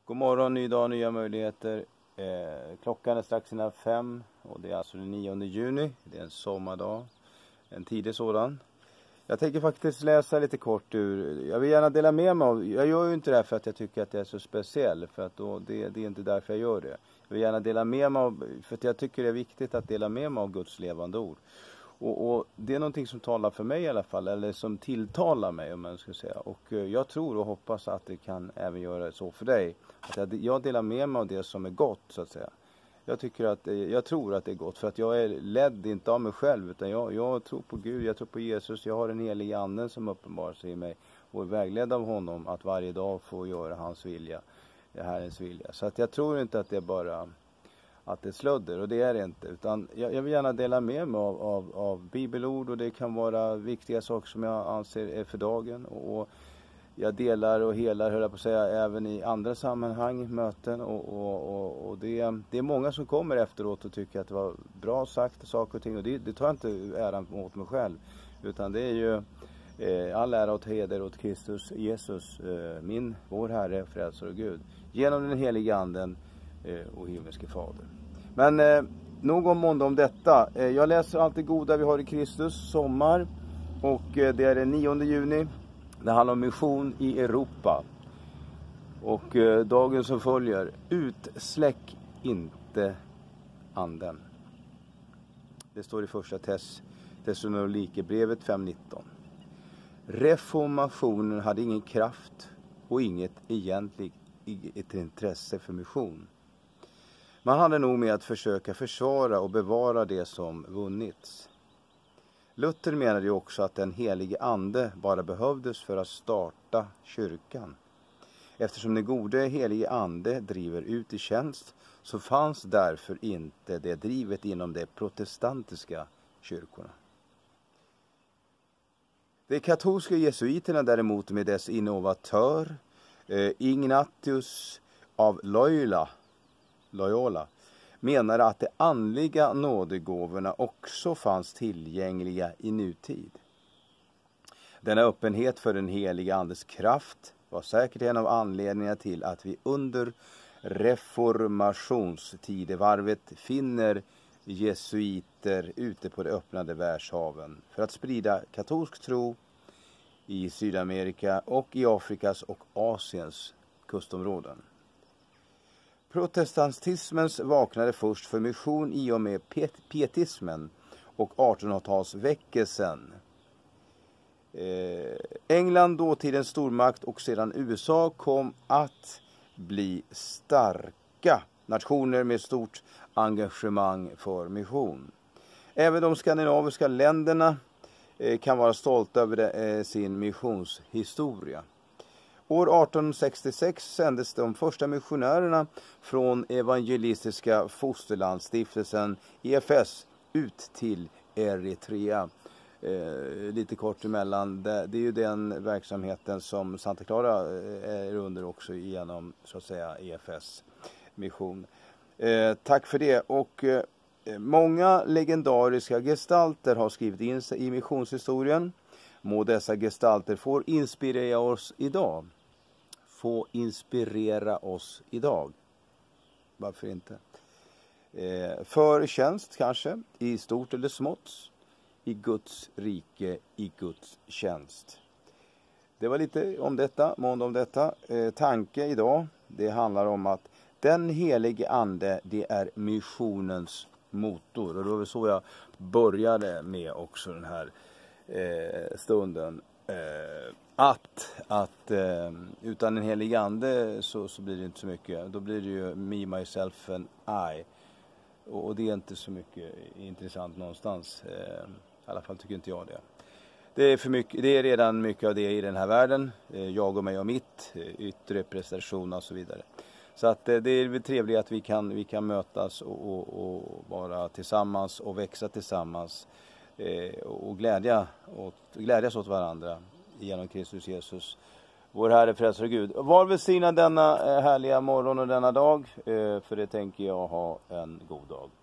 God morgon, ny dag, nya möjligheter. Klockan är strax innan 5 och det är alltså den 9 juni. Det är en sommardag, en tidig sådan. Jag tänker faktiskt läsa lite kort ur. Jag vill gärna dela med mig av. Jag gör ju inte det här för att jag tycker att det är så speciell. För att det är inte därför jag gör det. Jag vill gärna dela med mig av, för att jag tycker det är viktigt att dela med mig av Guds levande ord. Och det är någonting som talar för mig i alla fall, eller som tilltalar mig om man ska säga. Och jag tror och hoppas att det kan även göra så för dig. Att jag delar med mig av det som är gott så att säga. Jag tror att det är gott för att jag är ledd inte av mig själv utan jag tror på Gud, jag tror på Jesus. Jag har en helig anden som uppenbarar sig i mig och är vägledd av honom att varje dag få göra hans vilja, Herrens vilja. Så att jag tror inte att det är bara att det är slödder, och det är det inte. Utan jag vill gärna dela med mig av bibelord, och det kan vara viktiga saker som jag anser är för dagen. Och jag delar och helar, höll jag på att säga, även i andra sammanhang, möten. Och det är många som kommer efteråt och tycker att det var bra sagt saker och ting. Och det tar jag inte äran åt mig själv. Utan det är ju all ära och heder åt Kristus Jesus, vår Herre, frälsare och Gud. Genom den heliga anden och himmelske fader. Men nog om detta. Jag läser allt det goda vi har i Kristus, sommar. Och det är den 9 juni. Det handlar om mission i Europa. Och dagen som följer. Utsläck inte anden. Det står i första Thessalonikerbrevet 5:19. Reformationen hade ingen kraft och inget egentligt intresse för mission. Man hade nog med att försöka försvara och bevara det som vunnits. Luther menade ju också att den helige ande bara behövdes för att starta kyrkan. Eftersom den gode helige ande driver ut i tjänst så fanns därför inte det drivet inom de protestantiska kyrkorna. De katolska jesuiterna däremot med dess innovatör Ignatius av Loyola menade att de andliga nådegåvorna också fanns tillgängliga i nutid. Denna öppenhet för den heliga andes kraft var säkert en av anledningarna till att vi under reformationstidevarvet finner jesuiter ute på de öppnade världshaven för att sprida katolsk tro i Sydamerika och i Afrikas och Asiens kustområden. Protestantismens vaknade först för mission i och med pietismen och 1800-talsväckelsen. England, dåtidens stormakt, och sedan USA kom att bli starka nationer med stort engagemang för mission. Även de skandinaviska länderna kan vara stolta över sin missionshistoria. År 1866 sändes de första missionärerna från evangelistiska fosterlandsstiftelsen EFS ut till Eritrea. Lite kort emellan. Det är ju den verksamheten som Santa Clara är under också genom så att säga EFS mission. Tack för det. Och många legendariska gestalter har skrivit in sig i missionshistorien. Må dessa gestalter få inspirera oss idag. Varför inte? För tjänst kanske, i stort eller smått, i Guds rike, i Guds tjänst. Det var lite om detta, måndag om detta. Tanke idag, det handlar om att den helige ande, det är missionens motor. Och då var det så jag började med också den här stunden. Utan en helig ande så blir det inte så mycket. Då blir det ju me, myself and I. Och det är inte så mycket intressant någonstans. I alla fall tycker inte jag det. Det är för mycket, det är redan mycket av det i den här världen. Jag och mig och mitt, yttre prestation och så vidare. Så att det är väl trevligt att vi kan mötas och vara tillsammans och växa tillsammans. Och glädjas åt varandra genom Kristus Jesus, vår Herre, frälsare Gud. Var välsignad denna härliga morgon och denna dag, för det tänker jag ha en god dag.